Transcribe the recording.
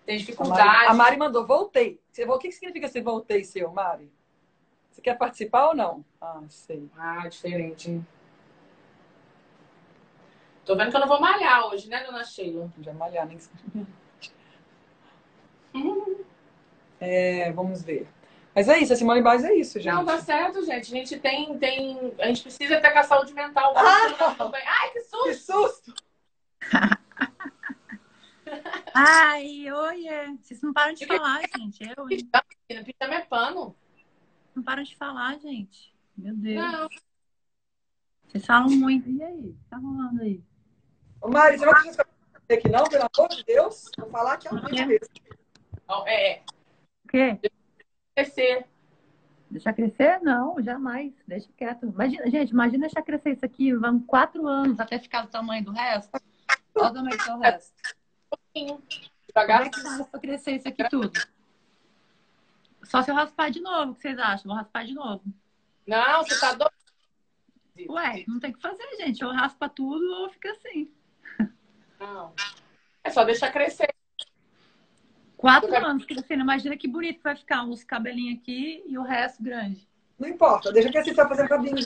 tem A Mari, a dificuldade. Mari mandou, voltei. O que significa esse voltei seu, Mari? Você quer participar ou não? Ah, sei. Ah, diferente. Tô vendo que eu não vou malhar hoje, né, dona Sheila? Já malhar, nem... Uhum. vamos ver. Mas é isso, a Simone Biles é isso, gente. Não, tá certo, gente. A gente a gente precisa ter com a saúde mental. Ai, que Que susto! susto! Ai, oiê. Vocês não param de falar, gente. Hein? Pijama é pano. Não param de falar, gente. Meu Deus. Não. Vocês falam muito. E aí? O que tá rolando aí? Ô, Mari, você vai deixar isso aqui não, pelo amor de Deus? Vou falar aqui ao vivo mesmo. O quê? Crescer. Deixar crescer? Não, jamais. Deixa quieto. Imagina, gente, imagina deixar crescer isso aqui. Vão 4 anos até ficar do tamanho do resto. Olha o tamanho do resto. Como Devagar. é que faz pra crescer isso aqui tudo? Só se eu raspar de novo, o que vocês acham? Vou raspar de novo. Não, você tá doido. Ué, não tem o que fazer, gente. Ou raspa tudo ou fica assim. Não. É só deixar crescer. 4 anos crescendo. Imagina que bonito vai ficar os cabelinhos aqui e o resto grande. Não importa, deixa que assim você vai fazer cabinho